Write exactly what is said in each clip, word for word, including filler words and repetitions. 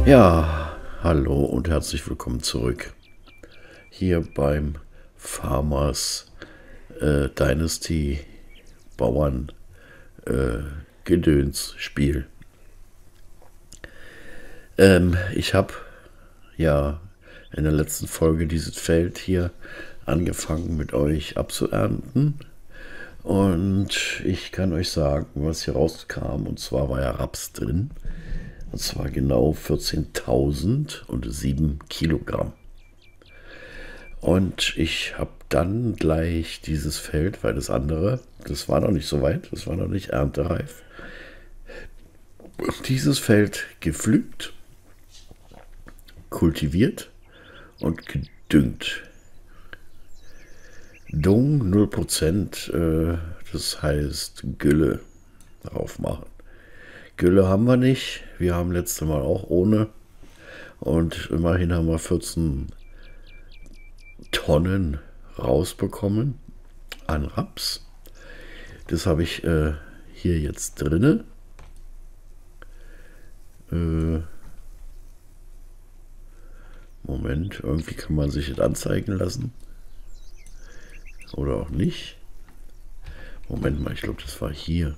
Ja, hallo und herzlich willkommen zurück hier beim Farmers äh, Dynasty Bauern äh, Gedöns Spiel. Ähm, ich habe ja in der letzten Folge dieses Feld hier angefangen mit euch abzuernten und ich kann euch sagen, was hier rauskam, und zwar war ja Raps drin. Und zwar genau vierzehntausendsieben Kilogramm. Und ich habe dann gleich dieses Feld, weil das andere, das war noch nicht so weit, das war noch nicht erntereif, dieses Feld gepflügt, kultiviert und gedüngt. Dung null Prozent, äh, das heißt Gülle drauf machen. Gülle haben wir nicht. Wir haben letztes Mal auch ohne. Und immerhin haben wir vierzehn Tonnen rausbekommen an Raps. Das habe ich äh, hier jetzt drinne. Äh, Moment, irgendwie kann man sich das anzeigen lassen. Oder auch nicht. Moment mal, ich glaube, das war hier.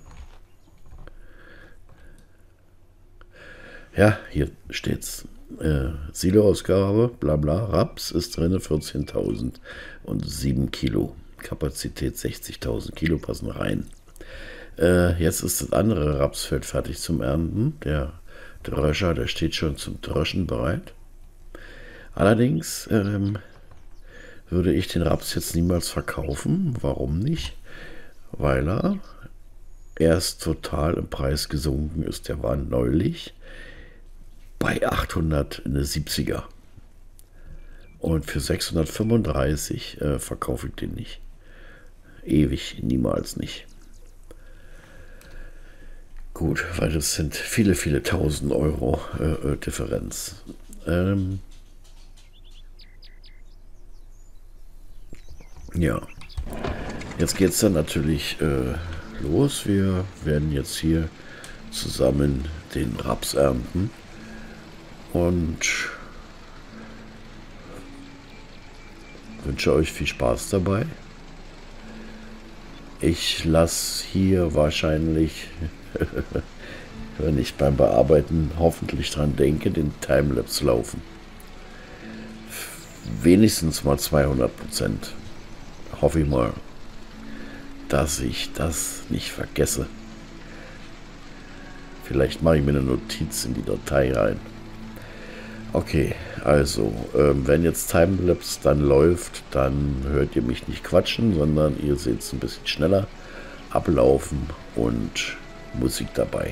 Ja, hier steht's. Äh, Siloausgabe, bla bla, Raps ist drin, vierzehntausendsieben Kilo. Kapazität sechzigtausend Kilo passen rein. Äh, jetzt ist das andere Rapsfeld fertig zum Ernten. Der Dröscher, der steht schon zum Dröschen bereit. Allerdings ähm, würde ich den Raps jetzt niemals verkaufen. Warum nicht? Weil er erst total im Preis gesunken ist. Der war neulich bei achthundertsiebziger. Und für sechshundertfünfunddreißig äh, verkaufe ich den nicht. Ewig, niemals nicht. Gut, weil das sind viele, viele tausend Euro äh, äh, Differenz. Ähm, ja, jetzt geht es dann natürlich äh, los. Wir werden jetzt hier zusammen den Raps ernten. Und wünsche euch viel Spaß dabei. Ich lasse hier wahrscheinlich, wenn ich beim Bearbeiten hoffentlich dran denke, den Timelapse laufen. Wenigstens mal zweihundert Prozent. Hoffe ich mal, dass ich das nicht vergesse. Vielleicht mache ich mir eine Notiz in die Datei rein. Okay, also, ähm, wenn jetzt Timelapse dann läuft, dann hört ihr mich nicht quatschen, sondern ihr seht es ein bisschen schneller ablaufen und Musik dabei.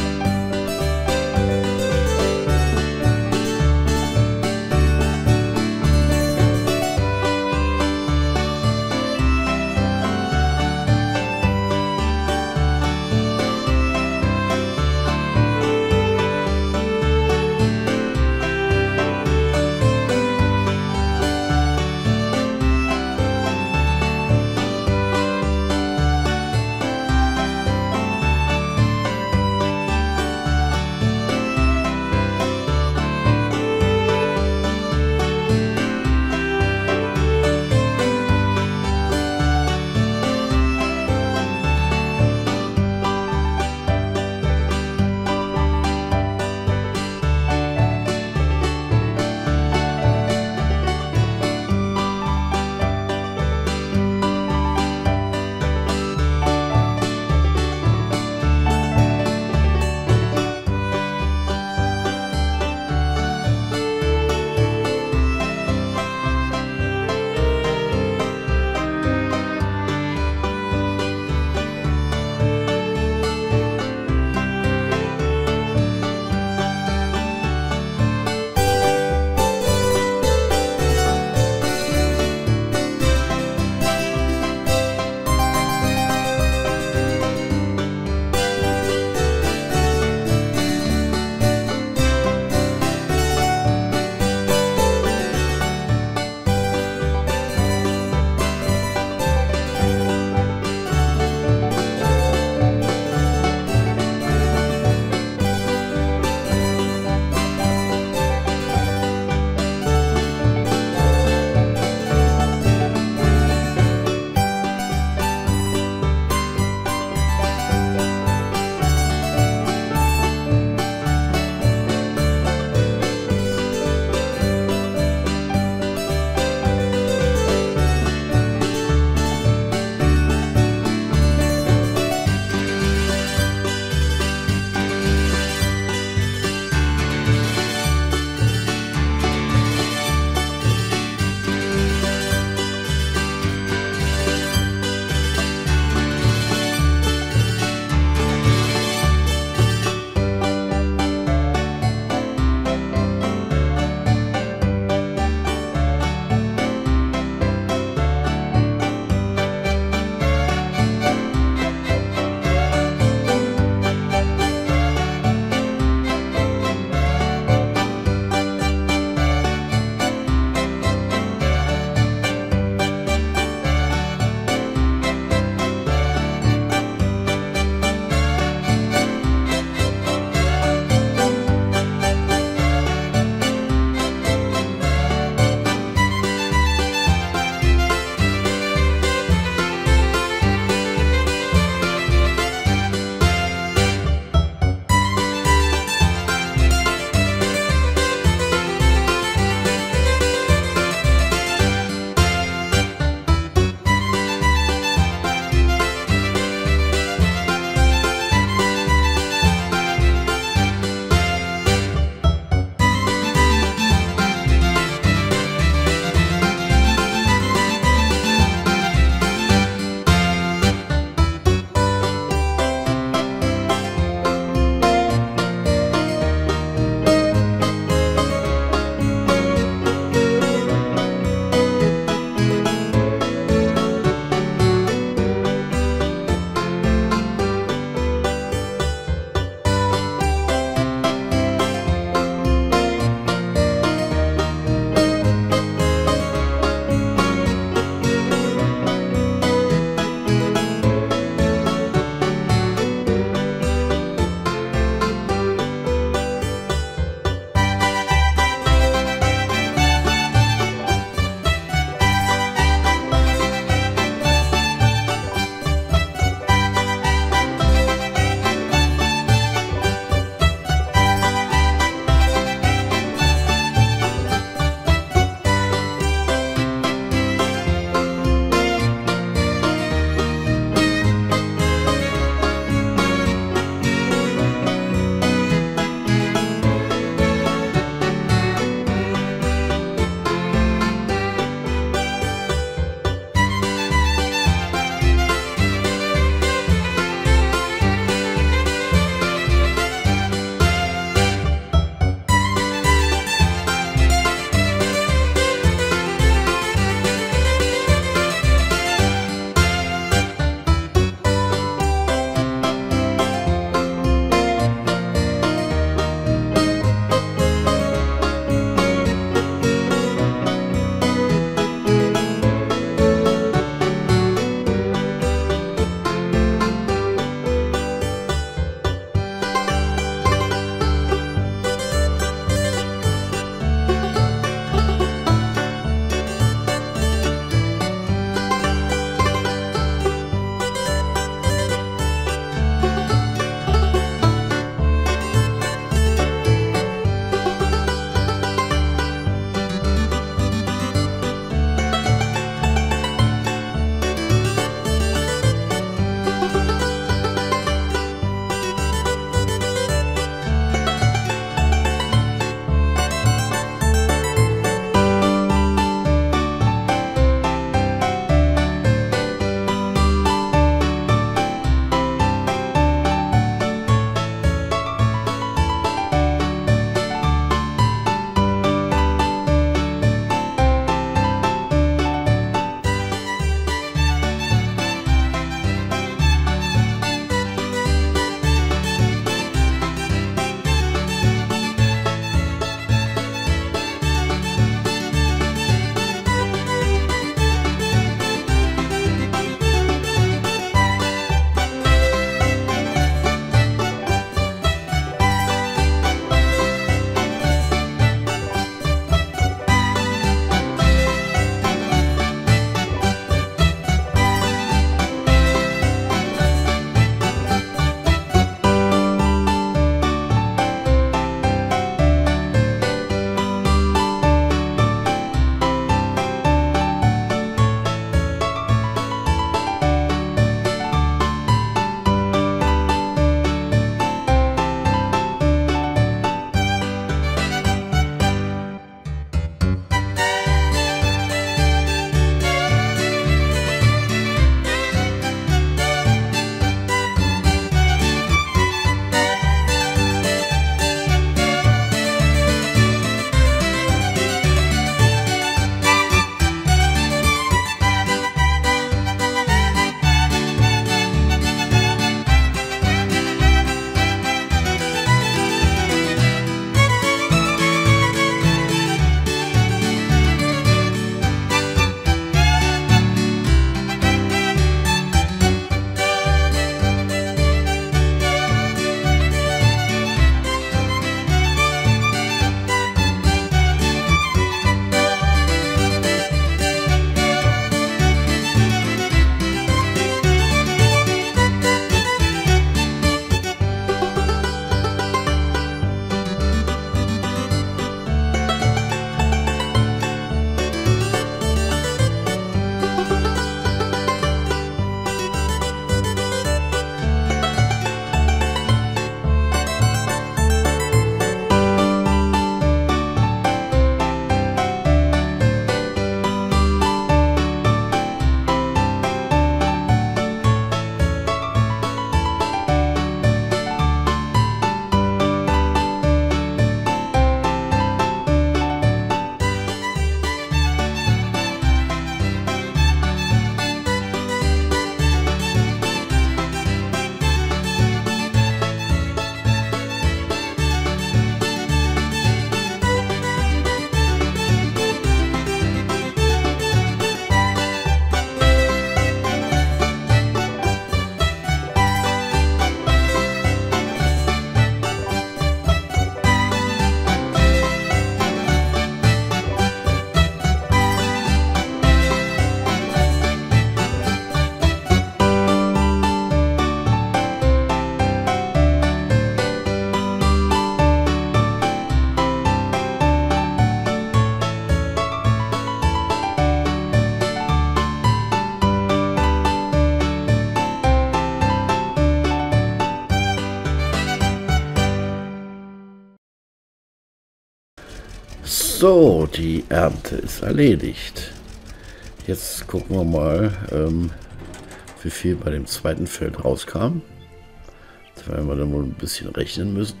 So, die Ernte ist erledigt. Jetzt gucken wir mal, ähm, wie viel bei dem zweiten Feld rauskam. Das werden wir dann wohl ein bisschen rechnen müssen.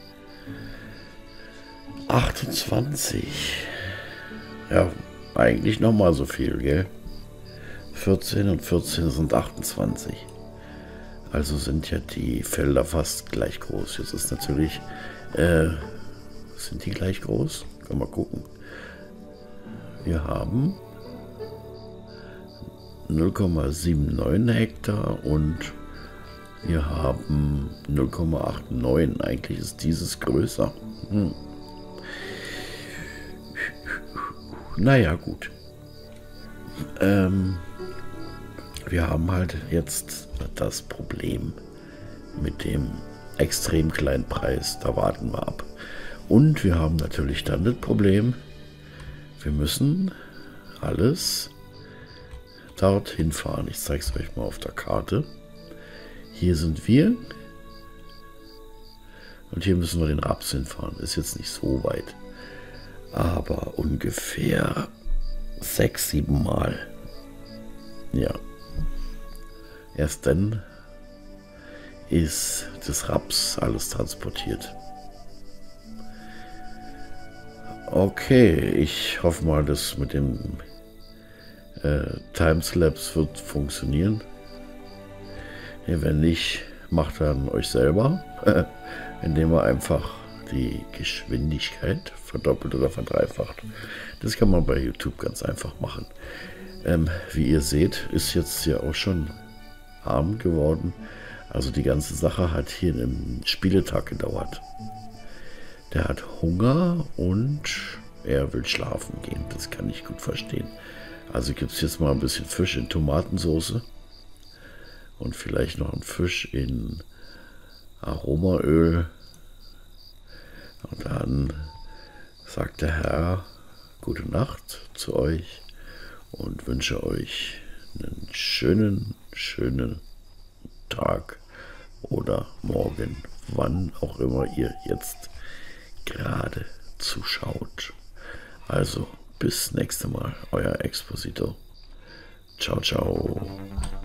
achtundzwanzig. Ja, eigentlich nochmal so viel, gell? vierzehn und vierzehn sind achtundzwanzig. Also sind ja die Felder fast gleich groß. Jetzt ist natürlich, äh, sind die gleich groß? Können wir gucken. Wir haben null Komma neunundsiebzig Hektar und wir haben null Komma neunundachtzig. Eigentlich ist dieses größer. Hm. Naja, gut. Ähm, wir haben halt jetzt das Problem mit dem extrem kleinen Preis. Da warten wir ab. Und wir haben natürlich dann das Problem, wir müssen alles dorthin fahren. Ich zeige es euch mal auf der Karte. Hier sind wir. Und hier müssen wir den Raps hinfahren. Ist jetzt nicht so weit. Aber ungefähr sechs, sieben Mal. Ja. Erst dann ist das Raps alles transportiert. Okay, ich hoffe mal, dass mit dem äh, Timeslapse wird funktionieren. Ja, wenn nicht, macht dann euch selber, indem ihr einfach die Geschwindigkeit verdoppelt oder verdreifacht. Das kann man bei YouTube ganz einfach machen. Ähm, wie ihr seht, ist jetzt ja auch schon Abend geworden. Also die ganze Sache hat hier einen Spieletag gedauert. Der hat Hunger und er will schlafen gehen. Das kann ich gut verstehen. Also gibt es jetzt mal ein bisschen Fisch in Tomatensauce und vielleicht noch einen Fisch in Aromaöl. Und dann sagt der Herr gute Nacht zu euch und wünsche euch einen schönen, schönen Tag oder morgen, wann auch immer ihr jetzt gerade zuschaut. Also bis nächste Mal, euer Exposito. Ciao, ciao.